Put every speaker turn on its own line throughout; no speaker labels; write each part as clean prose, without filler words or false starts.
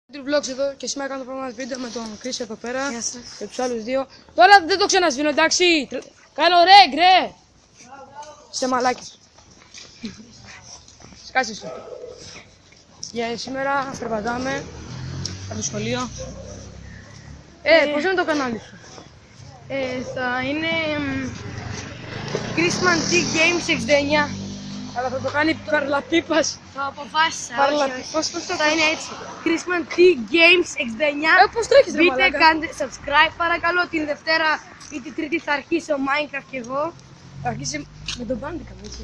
Vlogs εδώ και σήμερα κάνω το πρώτο βίντεο με τον Chris εδώ πέρα.
Γεια σας.
Και τους άλλους δύο. Τώρα δεν το ξανασβήνω, εντάξει. Κάνω ρε. Είστε μαλάκες. Σκάσε σου. Για σήμερα περπατάμε από το σχολείο. Πώς είναι το κανάλι σου?
Θα είναι Chrisman T Games 69.
Αλλά θα το κάνει παρλαπίπας.
Το αποφάσισα.
Πώς
Θα είναι έτσι. Chrisman T Games 69.
Πώς τρέχεις ρε
Μπείτε,
μαλάκα?
κάντε subscribe παρακαλώ. Την Δευτέρα ή την Τρίτη θα αρχίσω Minecraft κι εγώ.
Θα αρχίσει με τον Bandicam, έτσι.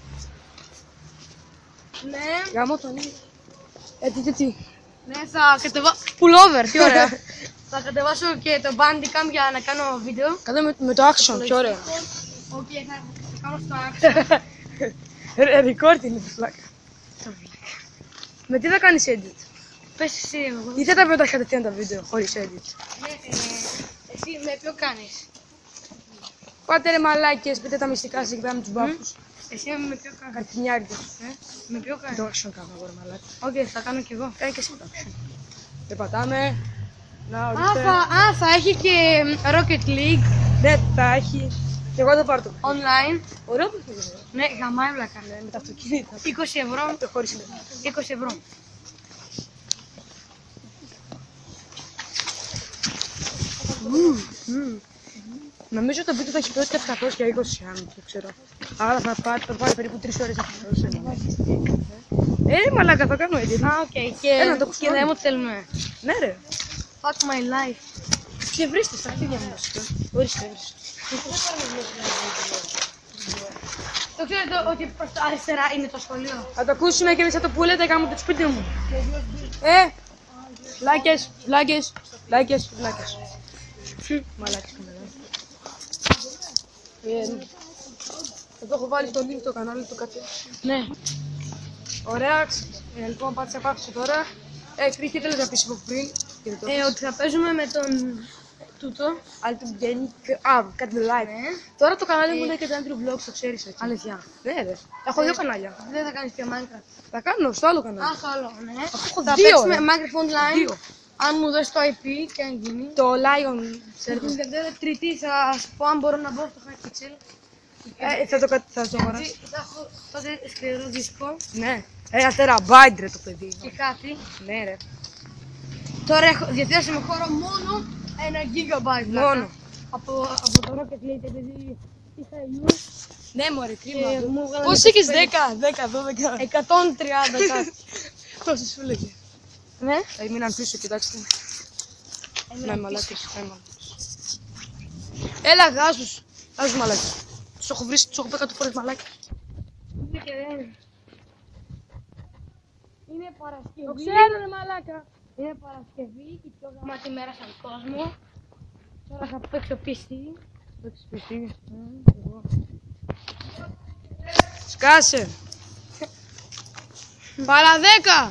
Ναι,
Γάμο τον είναι. Τι.
ναι, θα κατεβάσω. Pullover, τι ωραία. Θα κατεβάσω και το Bandicam για να κάνω βίντεο.
Κάτω με το action, τι ωραία.
Οκ, θα κάνω στο action.
Record είναι το φλάκα. Με τι θα κάνεις edit?
Πες εσύ εγώ.
Ή δεν τα πέταχα κατευθείαν τα βίντεο χωρίς edit?
Εσύ με ποιο κάνεις?
Πάτε ρε μαλάκες, πείτε τα μυστικά σας εκεί με τους μπάφους.
Εσύ με ποιο κάνεις?
Καρτινιάριδες.
Με ποιο κάνεις?
Το action κάνω εγώ ρε μαλάκα.
Οκ, θα κάνω κι εγώ.
Κάνε και εσύ το action. Περπατάμε. Να
Α,
ορίστε.
θα έχει και Rocket League
Ναι, θα έχει. Και εγώ θα πάρω το.
online.
Ωραίο που είναι.
Ναι, γαμάει βλάκα.
Ναι, με τα αυτοκίνητα.
20 ευρώ.
Το χωρίς είναι.
20 ευρώ.
Νομίζω το βίντεο θα έχει πρώτη και 720 αν δεν ξέρω. Άρα θα πάρει περίπου 3 ώρες να φτιάξω. Ρε μαλάκα, θα κάνω edit.
Α, οκ.
Έλα, το
Και
κουστούμι.
δεν μου θέλουμε.
Ναι ρε.
Fuck my life.
Και βρίσκεται στα αρχίδια μου. Ορίστε.
Το ξέρετε ότι προς τα αριστερά είναι το σχολείο.
Θα το ακούσουμε και εμείς θα το πουλέτε κάμω το σπίτι μου. Λάκες. Μαλάκες καμερά. Εδώ έχω βάλει το link στο κανάλι του κάτι.
Ναι.
Ωραία. Λοιπόν, πάτησα πάθησε τώρα. Χρήση, τι θέλεις να πεις από πριν?
Ότι θα παίζουμε με τον τούτο.
Άλλη του βγαίνει. Κάτι like.
Ναι.
Τώρα το κανάλι μου λέγεται Andrew Vlogs, το ξέρεις έτσι.
Αλήθεια.
Ναι, ρε. Έχω δύο κανάλια.
Δεν θα κάνεις πια Minecraft.
Θα κάνω στο άλλο κανάλι.
Α, στο άλλο, ναι.
έχω
Θα
δύο,
παίξουμε
ρε.
Minecraft Online.
Δύο.
Αν μου δώσει το IP και αν γίνει.
Το Lion
Την
server.
Δευτέρα Τρίτη θα σου πω αν μπορώ να μπω στο Hypixel.
Θα το αγοράσω.
Θα έχω τότε σκληρό δίσκο
Ναι. Ένα τεραμπάιντ ρε το παιδί.
και κάτι.
Ναι, ρε.
Τώρα έχω διαθέσιμο χώρο μόνο 1 GB.
Μόνο.
Από το Rocket League επειδή είχα use
Ναι, μωρέ, κρίμα.
και μου έβγαλαν
Πώς είχες 10, 12.
130 κάτι.
Τόσες σου λέγε.
Ναι.
Έμειναν πίσω, κοιτάξτε. Ναι, μαλάκες. Έλα, γάζους. Γάζους μαλάκες. Τους έχω βρει, τους έχω πει 100 φορές μαλάκες.
Είναι Παρασκευή.
Το ξέρω ρε μαλάκα.
Είναι Παρασκευή, η πιο γαμάτη μέρα στον κόσμο. Τώρα θα παίξω πίστη.
Παίξεις πίστη. Σκάσε. Παρά 10.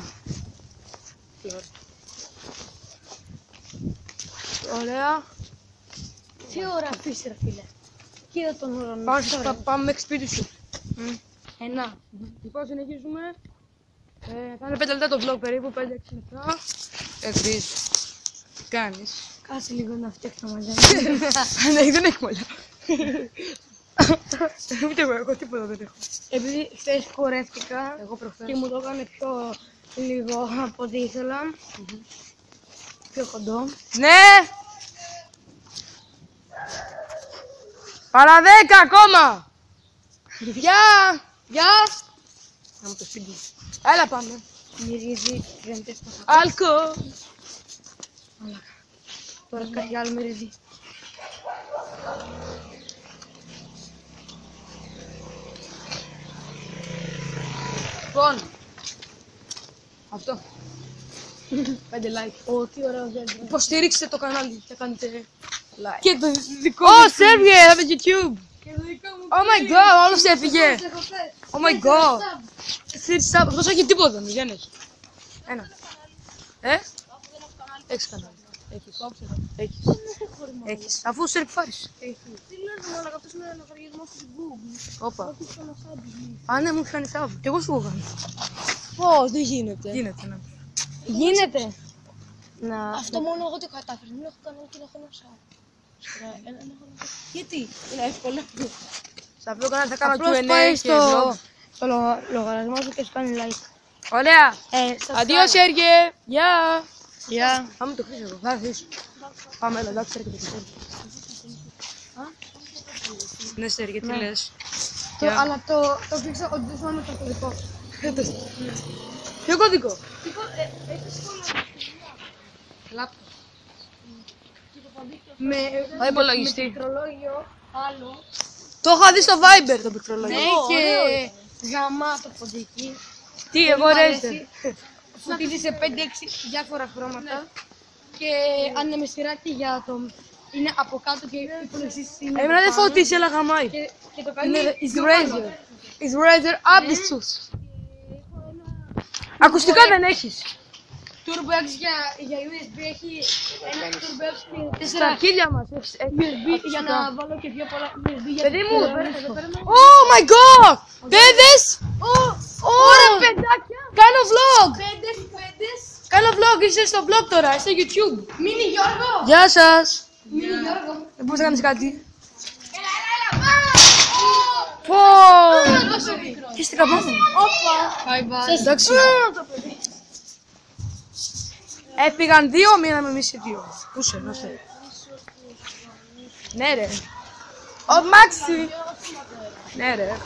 Ωραία.
Τι ώρα αφήσει ρε φίλε. Κοίτα τον ουρανό.
Πάμε μέχρι σπίτι σου.
Ένα.
Λοιπόν, συνεχίζουμε. Θα είναι 5 λεπτά το vlog περίπου, 5-6 λεπτά. Χρήση. Τι κάνεις?
Κάτσε λίγο να φτιάξω τα μαλλιά.
Ναι, δεν έχει μαλλιά. Ούτε εγώ τίποτα δεν έχω.
Επειδή χθες χορεύτηκα
Εγώ προχθές.
και μου το έκανε πιο λίγο από ό,τι ήθελα. Πιο κοντό.
Ναι! Παρά 10 ακόμα! Γεια! Να μου το σπίτι μου. Έλα πάμε.
Μυρίζει κρέμτες.
Αλκο!
Τώρα κάτι άλλο μυρίζει.
Λοιπόν. Αυτό. 5 like.
Ω, τι ωραίο δέντρο.
Υποστηρίξτε το κανάλι και κάνετε like.
Και το δικό
Ω, σε έβγε από YouTube!
Και το δικό μου.
Oh my god, όλος έφυγε!
Έχω φέρει.
Oh my god! Αυτός έχει τίποτα, δεν έχει. Ένα. Έχεις κανάλι. Έχεις. Αφού σε εκφάρεις.
Τι λες μόνο, αυτός είναι ένα λογαριασμό του Google.
Όπα.
Όχι στον Ασάμπι.
Α, ναι, μου έχει κάνει θαύμα. Κι εγώ σου έχω κάνει.
Πώς, δεν γίνεται.
Γίνεται, ναι.
Γίνεται. Αυτό μόνο εγώ το κατάφερα. Δεν έχω κανένα και να έχω ένα σάου. Γιατί είναι εύκολο.
Θα πω κανένα θα κάνω
Απλώς
Q&A
πάει
και
στο
vlog.
λογαριασμό σου και σου κάνει like.
Ωραία. Αντίο Σέργε. Γεια.
Γεια.
Θα μου το χρήσω εγώ. Θα αφήσω. Πάμε εδώ, εντάξει έρχεται και Σέργε. Ναι Σέργε, τι λες.
Αλλά το πήξα ότι δεν θυμάμαι το κωδικό.
Ποιο κωδικό.
Με
υπολογιστή.
πληκτρολόγιο άλλο.
Το είχα δει στο Viber το πληκτρολόγιο.
Ναι, και γαμάτο ποντίκι.
Τι, εγώ ρέζερ.
Φωτίζει σε 5-6 διάφορα χρώματα. Και αν είναι με σειράκι για το. Είναι από κάτω και υπολογιστής είναι.
Εμένα δεν
πάνω.
φωτίσει, αλλά γαμάει.
Και το κάνει.
It's Razer. It's Razer Abyssus. Ακουστικά δεν έχεις.
Turbo X για USB έχει ένα Turbo X και 4
Στα αρχίδια μας έχεις
USB για να βάλω και πιο πολλά USB για
Παιδί μου,
εδώ πέρα.
Oh my god! Παιδες! Ωραία παιδάκια! Κάνω vlog!
Πέντες.
Κάνω vlog, είσαι στο vlog τώρα, στο YouTube.
Μίνι Γιώργο.
Γεια σας!
Μίνι Γιώργο.
Δεν μπορείς να κάνεις κάτι.
Έλα.
Πω! Τι στην καμπά μου.
Όπα. Bye bye.
Εντάξει. Έφυγαν δύο, μείναμε εμείς οι δύο. Πού είσαι, να σε. Ναι ρε. Ο Μάξι. Ναι ρε.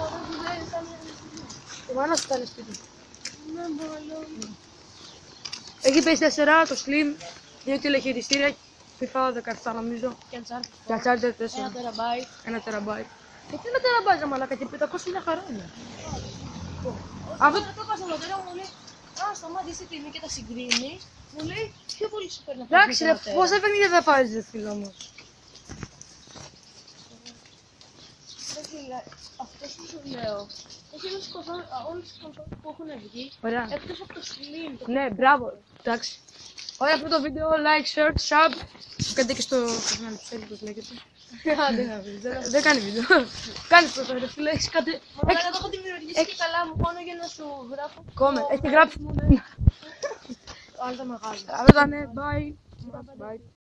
Ο Μάνας ήταν σπίτι. Έχει PS4, το Slim, δύο τηλεχειριστήρια, FIFA 17 νομίζω.
Και
Και Uncharted 4.
1 τεραμπάιτ.
1 τεραμπάιτ. Γιατί 1 τεραμπάιτ ρε μαλάκα και 500 μια χαρά είναι.
Αυτό το είπα στον πατέρα μου, λέει, α, σταμάτησε τη τιμή και τα συγκρίνει. Μου λέει, πιο πολύ σου παίρνει αυτό.
Εντάξει ρε, πόσα παιχνίδια θα πάρεις ρε φίλο όμως.
Αυτό που σου λέω, έχει όλες τις κονσόλες που έχουν βγει,
Ωραία.
εκτός από το Slim.
Ναι, μπράβο. Εντάξει. Ωραία αυτό το βίντεο, like, share, sub. Κάντε και στο κανάλι του Σέλη, πώς λέγεται. Δεν κάνει βίντεο. Κάνεις το ρε φίλε, έχεις κάτι.
Μαλάκα, το έχω δημιουργήσει και καλά μου μόνο για να σου γράφω.
Κόμμε, έχει γράψει μόνο ένα.
Το άλλο το μεγάλο.
Αυτό ήταν, bye. Bye.